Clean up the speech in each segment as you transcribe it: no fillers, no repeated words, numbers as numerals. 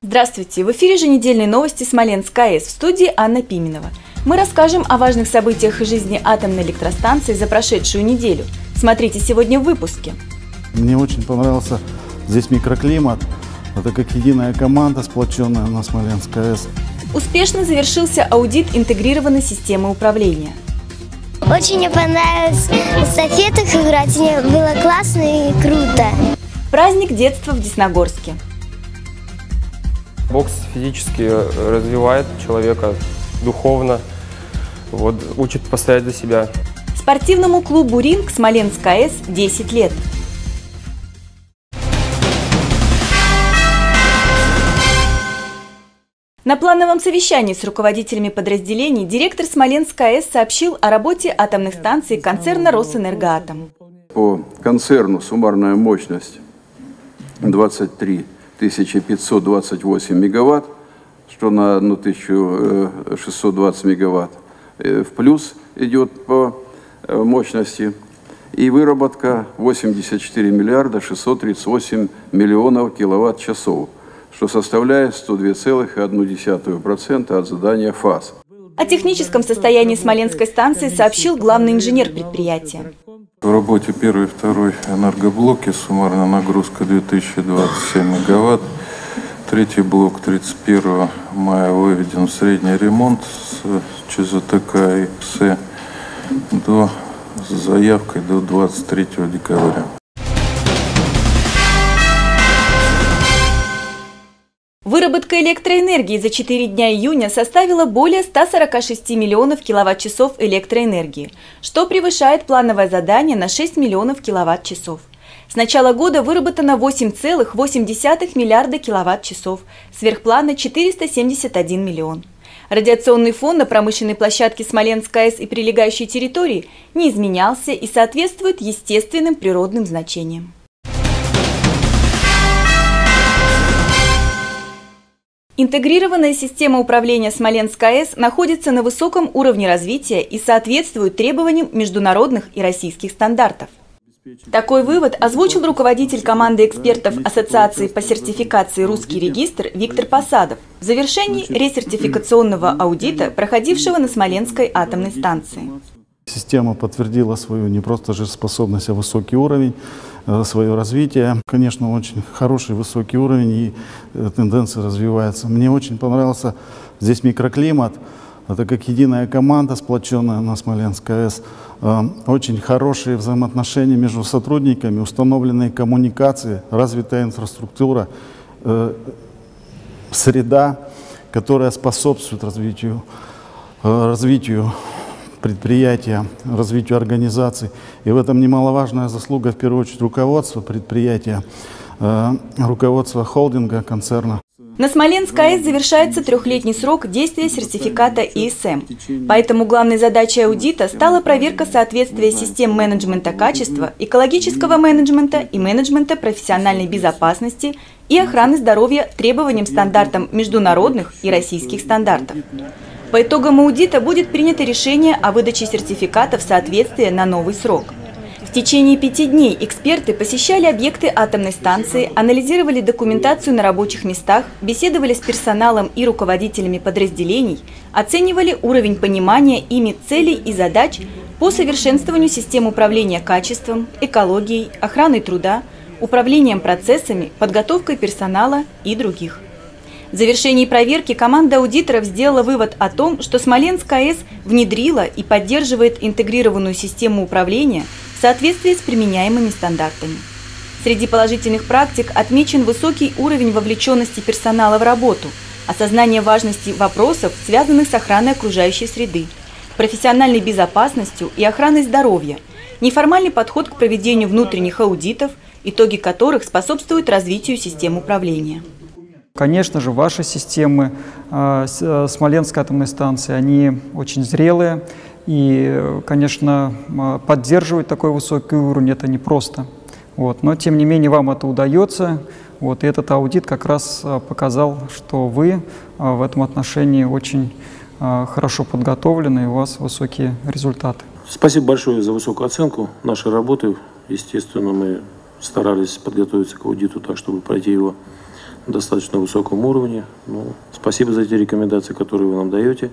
Здравствуйте! В эфире еженедельные новости Смоленск АЭС, в студии Анна Пименова. Мы расскажем о важных событиях из жизни атомной электростанции за прошедшую неделю. Смотрите сегодня в выпуске. Мне очень понравился здесь микроклимат. Это как единая команда, сплоченная на Смоленск АЭС. Успешно завершился аудит интегрированной системы управления. Очень мне понравилось в эстафетах играть, мне было классно и круто. Праздник детства в Десногорске. Бокс физически развивает человека духовно, учит постоять за себя. Спортивному клубу «Ринг» Смоленск АЭС 10 лет. На плановом совещании с руководителями подразделений директор Смоленск АЭС сообщил о работе атомных станций концерна «Росэнергоатом». По концерну суммарная мощность 23 528 мегаватт, что на 1620 мегаватт в плюс идет по мощности. И выработка 84 миллиарда 638 миллионов киловатт-часов, что составляет 102,1% от задания ФАС. О техническом состоянии Смоленской станции сообщил главный инженер предприятия. В работе первой и второй энергоблоки суммарная нагрузка 2027 мегаватт. Третий блок 31 мая выведен в средний ремонт с ЧЗТК и КС с заявкой до 23 декабря. Выработка электроэнергии за 4 дня июня составила более 146 миллионов киловатт-часов электроэнергии, что превышает плановое задание на 6 миллионов киловатт-часов. С начала года выработано 8,8 миллиарда киловатт-часов, сверхплана 471 миллион. Радиационный фон на промышленной площадке Смоленск АЭС и прилегающей территории не изменялся и соответствует естественным природным значениям. Интегрированная система управления Смоленск АЭС находится на высоком уровне развития и соответствует требованиям международных и российских стандартов. Такой вывод озвучил руководитель команды экспертов Ассоциации по сертификации «Русский регистр» Виктор Посадов в завершении ресертификационного аудита, проходившего на Смоленской атомной станции. Система подтвердила свою не просто жизнеспособность, а высокий уровень, свое развитие. Конечно, очень хороший высокий уровень и тенденция развивается. Мне очень понравился здесь микроклимат. Это как единая команда, сплоченная на Смоленск АЭС. Очень хорошие взаимоотношения между сотрудниками, установленные коммуникации, развитая инфраструктура, среда, которая способствует развитию предприятия, развитию организаций. И в этом немаловажная заслуга, в первую очередь, руководства предприятия, руководства холдинга, концерна. На Смоленск АЭС завершается трехлетний срок действия сертификата ИСМ. Поэтому главной задачей аудита стала проверка соответствия систем менеджмента качества, экологического менеджмента и менеджмента профессиональной безопасности и охраны здоровья требованиям стандартам международных и российских стандартов. По итогам аудита будет принято решение о выдаче сертификатов соответствия на новый срок. В течение 5 дней эксперты посещали объекты атомной станции, анализировали документацию на рабочих местах, беседовали с персоналом и руководителями подразделений, оценивали уровень понимания ими целей и задач по совершенствованию систем управления качеством, экологией, охраной труда, управлением процессами, подготовкой персонала и других. В завершении проверки команда аудиторов сделала вывод о том, что Смоленск АЭС внедрила и поддерживает интегрированную систему управления в соответствии с применяемыми стандартами. Среди положительных практик отмечен высокий уровень вовлеченности персонала в работу, осознание важности вопросов, связанных с охраной окружающей среды, профессиональной безопасностью и охраной здоровья, неформальный подход к проведению внутренних аудитов, итоги которых способствуют развитию систем управления. Конечно же, ваши системы Смоленской атомной станции, они очень зрелые. И, конечно, поддерживать такой высокий уровень – это непросто. Но, тем не менее, вам это удается. И этот аудит как раз показал, что вы в этом отношении очень хорошо подготовлены, и у вас высокие результаты. Спасибо большое за высокую оценку нашей работы. Естественно, мы старались подготовиться к аудиту так, чтобы пройти его достаточно высоком уровне. Ну, спасибо за те рекомендации, которые вы нам даете.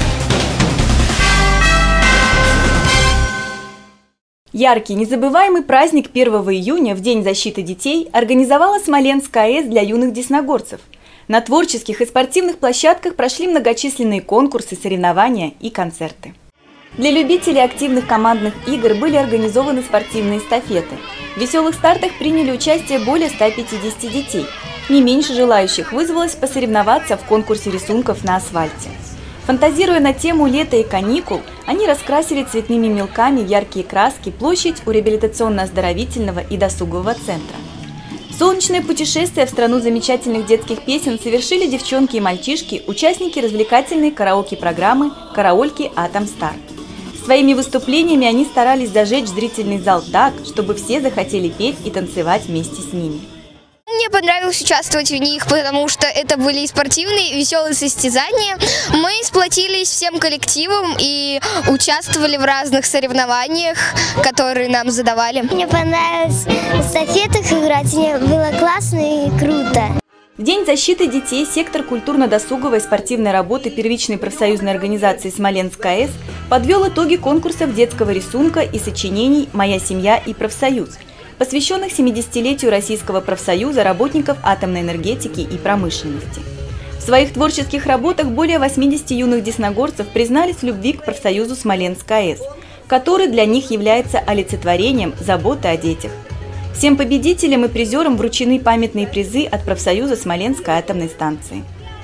Яркий, незабываемый праздник 1 июня в День защиты детей организовала Смоленская АЭС для юных десногорцев. На творческих и спортивных площадках прошли многочисленные конкурсы, соревнования и концерты. Для любителей активных командных игр были организованы спортивные эстафеты. В веселых стартах приняли участие более 150 детей. Не меньше желающих вызвалось посоревноваться в конкурсе рисунков на асфальте. Фантазируя на тему лета и каникул, они раскрасили цветными мелками в яркие краски площадь у реабилитационно-оздоровительного и досугового центра. Солнечное путешествие в страну замечательных детских песен совершили девчонки и мальчишки, участники развлекательной караоке-программы «Караольки Атом Стар». Своими выступлениями они старались зажечь зрительный зал так, чтобы все захотели петь и танцевать вместе с ними. Мне понравилось участвовать в них, потому что это были и спортивные, и веселые состязания. Мы сплотились всем коллективом и участвовали в разных соревнованиях, которые нам задавали. Мне понравилось в эстафетах играть, мне было классно и круто. В День защиты детей сектор культурно-досуговой спортивной работы первичной профсоюзной организации «Смоленская АЭС» подвел итоги конкурсов детского рисунка и сочинений «Моя семья и профсоюз», посвященных 70-летию Российского профсоюза работников атомной энергетики и промышленности. В своих творческих работах более 80 юных десногорцев признались в любви к профсоюзу Смоленская АЭС, который для них является олицетворением заботы о детях. Всем победителям и призерам вручены памятные призы от профсоюза Смоленской атомной станции.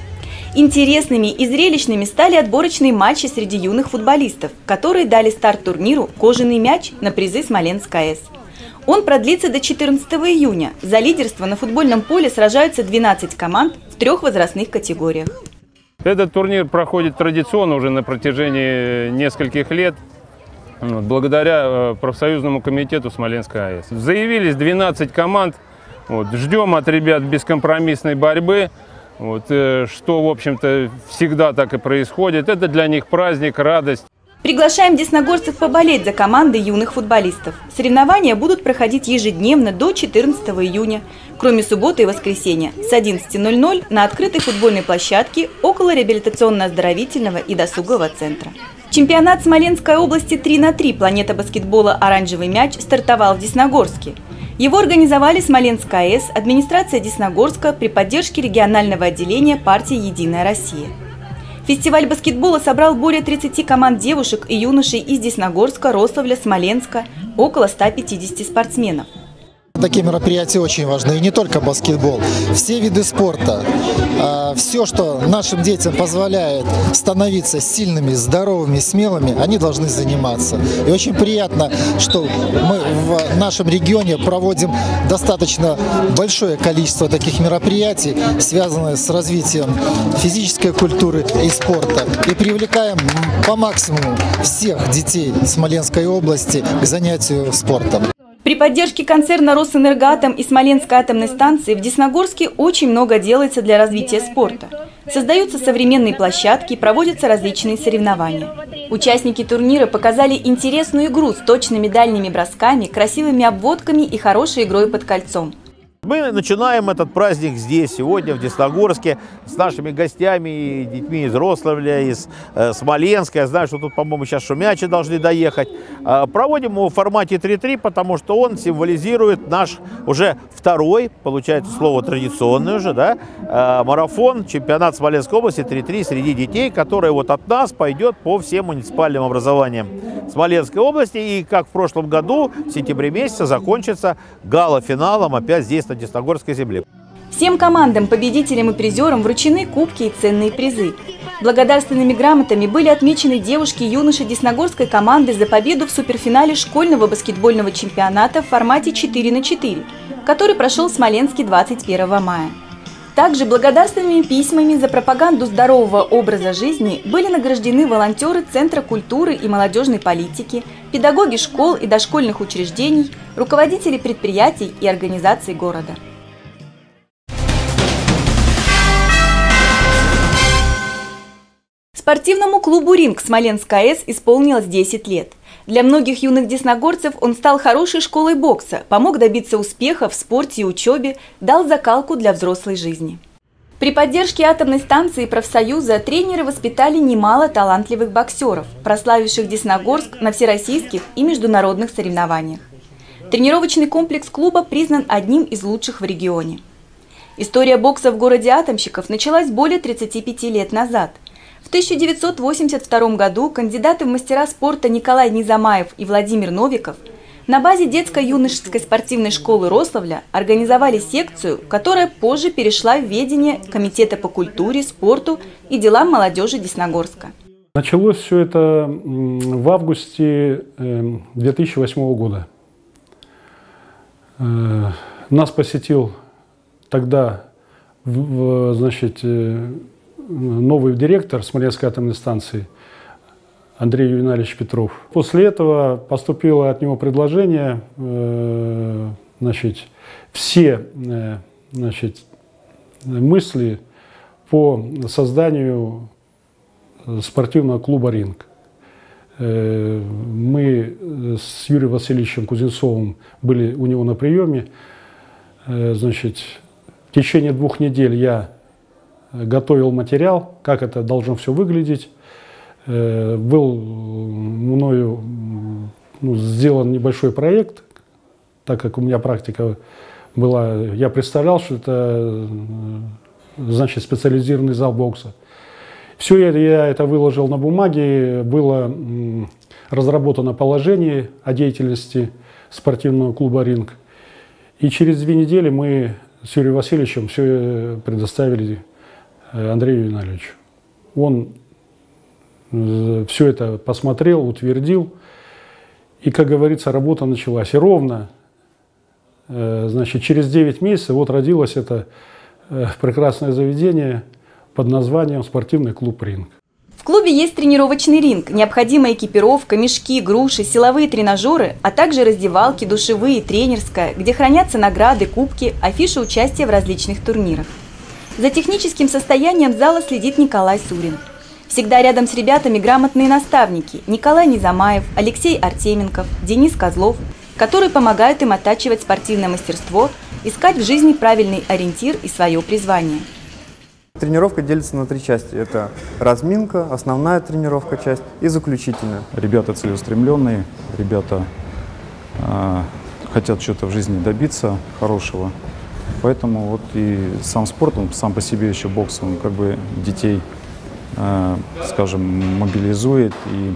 Интересными и зрелищными стали отборочные матчи среди юных футболистов, которые дали старт турниру «Кожаный мяч» на призы Смоленской АЭС. Он продлится до 14 июня. За лидерство на футбольном поле сражаются 12 команд в 3 возрастных категориях. Этот турнир проходит традиционно уже на протяжении нескольких лет, благодаря профсоюзному комитету Смоленской АЭС. Заявились 12 команд. Ждем от ребят бескомпромиссной борьбы, что, в общем-то, всегда так и происходит. Это для них праздник, радость. Приглашаем десногорцев поболеть за команды юных футболистов. Соревнования будут проходить ежедневно до 14 июня, кроме субботы и воскресенья, с 11:00 на открытой футбольной площадке около реабилитационно-оздоровительного и досугового центра. Чемпионат Смоленской области 3×3 «Планета баскетбола. Оранжевый мяч» стартовал в Десногорске. Его организовали Смоленская АЭС, администрация Десногорска при поддержке регионального отделения партии «Единая Россия». Фестиваль баскетбола собрал более 30 команд девушек и юношей из Десногорска, Рославля, Смоленска, около 150 спортсменов. Такие мероприятия очень важны, и не только баскетбол, все виды спорта, все, что нашим детям позволяет становиться сильными, здоровыми, смелыми, они должны заниматься. И очень приятно, что мы в нашем регионе проводим достаточно большое количество таких мероприятий, связанных с развитием физической культуры и спорта, и привлекаем по максимуму всех детей Смоленской области к занятию спортом. При поддержке концерна «Росэнергоатом» и Смоленской атомной станции в Десногорске очень много делается для развития спорта. Создаются современные площадки, проводятся различные соревнования. Участники турнира показали интересную игру с точными дальними бросками, красивыми обводками и хорошей игрой под кольцом. Мы начинаем этот праздник здесь, сегодня, в Десногорске, с нашими гостями и детьми из Рославля, из Смоленска. Я знаю, что тут, по-моему, сейчас шумячи должны доехать. Проводим его в формате 3×3, потому что он символизирует наш уже второй, получается, слово традиционный уже, да, марафон, чемпионат Смоленской области 3×3 среди детей, который вот от нас пойдет по всем муниципальным образованиям Смоленской области. И как в прошлом году, в сентябре месяце, закончится гала-финалом опять здесь, на Десногорской земле. Всем командам, победителям и призерам вручены кубки и ценные призы. Благодарственными грамотами были отмечены девушки и юноши десногорской команды за победу в суперфинале школьного баскетбольного чемпионата в формате 4×4, который прошел в Смоленске 21 мая. Также благодарственными письмами за пропаганду здорового образа жизни были награждены волонтеры Центра культуры и молодежной политики, педагоги школ и дошкольных учреждений, руководители предприятий и организаций города. Спортивному клубу «Ринг» Смоленской АЭС исполнилось 10 лет. Для многих юных десногорцев он стал хорошей школой бокса, помог добиться успеха в спорте и учебе, дал закалку для взрослой жизни. При поддержке атомной станции и профсоюза тренеры воспитали немало талантливых боксеров, прославивших Десногорск на всероссийских и международных соревнованиях. Тренировочный комплекс клуба признан одним из лучших в регионе. История бокса в городе Атомщиков началась более 35 лет назад. В 1982 году кандидаты в мастера спорта Николай Низамаев и Владимир Новиков на базе детско-юношеской спортивной школы Рославля организовали секцию, которая позже перешла в ведение Комитета по культуре, спорту и делам молодежи Десногорска. Началось все это в августе 2008 года. Нас посетил тогда, значит, новый директор Смоленской атомной станции Андрей Ювеналович Петров. После этого поступило от него предложение, значит, все, значит, мысли по созданию спортивного клуба «Ринг». Мы с Юрием Васильевичем Кузнецовым были у него на приеме. Значит, в течение 2 недель я готовил материал, как это должно все выглядеть. Был мною сделан небольшой проект, так как у меня практика была. Я представлял, что это, значит, специализированный зал бокса. Все я это выложил на бумаге, было разработано положение о деятельности спортивного клуба «Ринг». И через 2 недели мы с Юрием Васильевичем все предоставили Андрею Ювеналовичу. Он все это посмотрел, утвердил, и, как говорится, работа началась. И ровно, значит, через 9 месяцев вот родилось это прекрасное заведение под названием «Спортивный клуб «Ринг». В клубе есть тренировочный ринг, необходимая экипировка, мешки, груши, силовые тренажеры, а также раздевалки, душевые, тренерская, где хранятся награды, кубки, афиши участия в различных турнирах. За техническим состоянием зала следит Николай Сурин. Всегда рядом с ребятами грамотные наставники Николай Низамаев, Алексей Артеменков, Денис Козлов, которые помогают им оттачивать спортивное мастерство, искать в жизни правильный ориентир и свое призвание. Тренировка делится на 3 части. Это разминка, основная тренировка часть и заключительная. Ребята целеустремленные, ребята хотят что-то в жизни добиться хорошего. Поэтому вот и сам спорт, он сам по себе еще бокс, он как бы детей, скажем, мобилизует и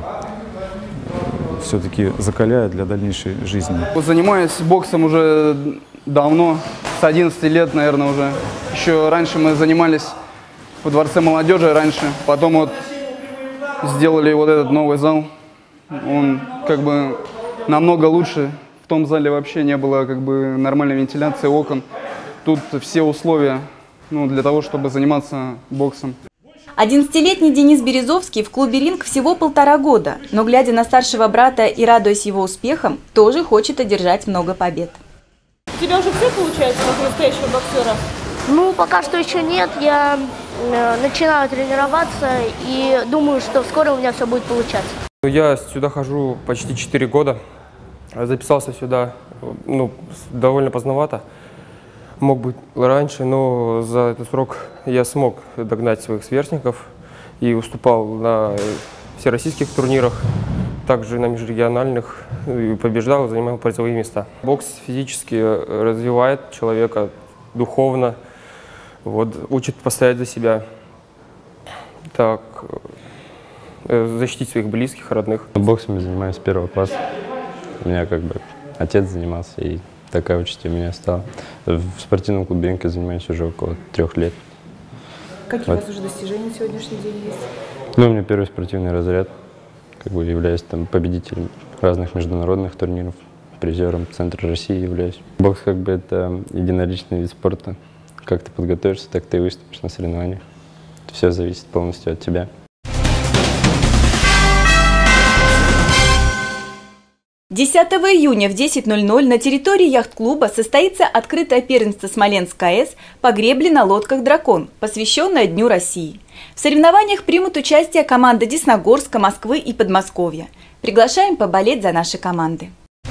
все-таки закаляет для дальнейшей жизни. Занимаюсь боксом уже давно, с 11 лет, наверное, уже. Еще раньше мы занимались во Дворце молодежи раньше, потом вот сделали вот этот новый зал. Он как бы намного лучше. В том зале вообще не было как бы нормальной вентиляции окон. Тут все условия для того, чтобы заниматься боксом. 11-летний Денис Березовский в клубе «Ринг» всего 1,5 года, но, глядя на старшего брата и радуясь его успехам, тоже хочет одержать много побед. У тебя уже все получается как настоящего боксера? Ну, пока что еще нет. Я начинаю тренироваться и думаю, что вскоре у меня все будет получаться. Я сюда хожу почти 4 года. Записался сюда довольно поздновато. Мог быть раньше, но за этот срок я смог догнать своих сверстников и выступал на всероссийских турнирах, также на межрегиональных, и побеждал, занимал призовые места. Бокс физически развивает человека духовно, учит постоять за себя, защитить своих близких, родных. Боксом я занимаюсь с 1 класса. У меня как бы отец занимался, и такая участь у меня стала. В спортивном клубе «Ринг» я занимаюсь уже около 3 лет. Какие у вас уже достижения на сегодняшний день есть? Ну, у меня первый спортивный разряд. Как бы являюсь там победителем разных международных турниров, призером Центра России являюсь. Бокс как бы это единоличный вид спорта. Как ты подготовишься, так ты и выступишь на соревнованиях. Все зависит полностью от тебя. 10 июня в 10:00 на территории яхт-клуба состоится открытое первенство Смоленской АЭС по гребле на лодках «Дракон», посвященное Дню России. В соревнованиях примут участие команды Десногорска, Москвы и Подмосковья. Приглашаем поболеть за наши команды.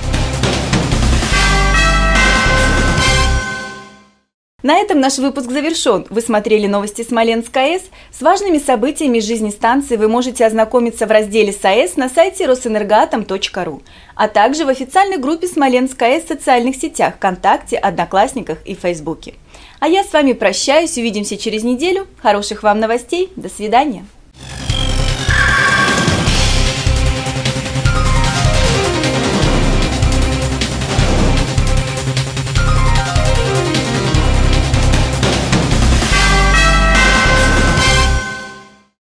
На этом наш выпуск завершен. Вы смотрели новости Смоленск АЭС. С важными событиями из жизни станции вы можете ознакомиться в разделе САЭС на сайте росэнергоатом.ру, а также в официальной группе Смоленск АЭС в социальных сетях ВКонтакте, Одноклассниках и Фейсбуке. А я с вами прощаюсь, увидимся через неделю. Хороших вам новостей, до свидания.